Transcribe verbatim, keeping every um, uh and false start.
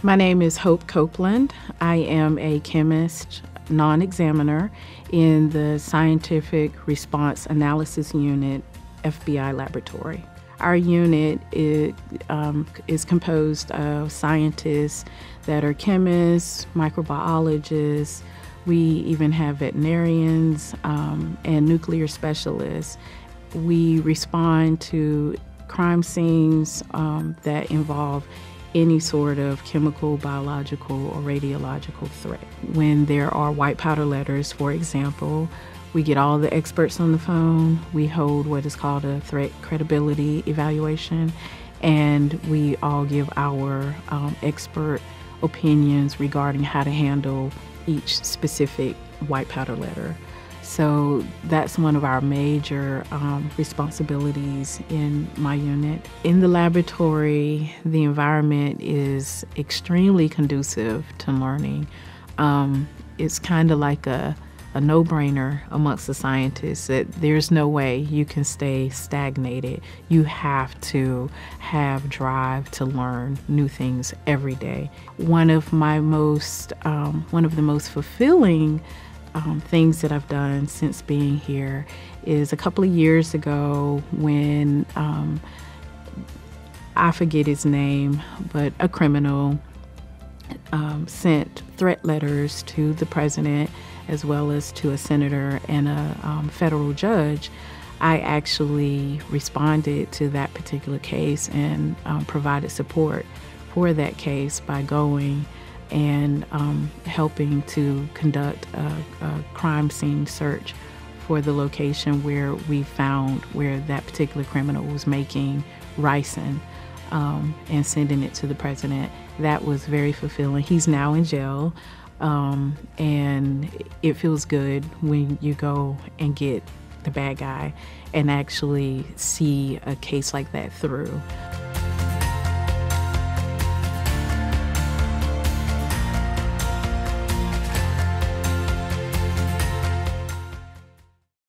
My name is Hope Copeland. I am a chemist, non-examiner in the Scientific Response Analysis Unit, F B I laboratory. Our unit is, um, is composed of scientists that are chemists, microbiologists. We even have veterinarians um, and nuclear specialists. We respond to crime scenes um, that involve any sort of chemical, biological, or radiological threat. When there are white powder letters, for example, we get all the experts on the phone. We hold what is called a threat credibility evaluation, and we all give our um, expert opinions regarding how to handle each specific white powder letter. So that's one of our major um, responsibilities in my unit. In the laboratory, the environment is extremely conducive to learning. Um, it's kind of like a, a no-brainer amongst the scientists that there's no way you can stay stagnated. You have to have drive to learn new things every day. One of my most, um, one of the most fulfilling Um, things that I've done since being here is a couple of years ago when um, I forget his name, but a criminal um, sent threat letters to the president as well as to a senator and a um, federal judge. I actually responded to that particular case and um, provided support for that case by going and um, helping to conduct a, a crime scene search for the location where we found where that particular criminal was making ricin um, and sending it to the president. That was very fulfilling. He's now in jail, um, and it feels good when you go and get the bad guy and actually see a case like that through.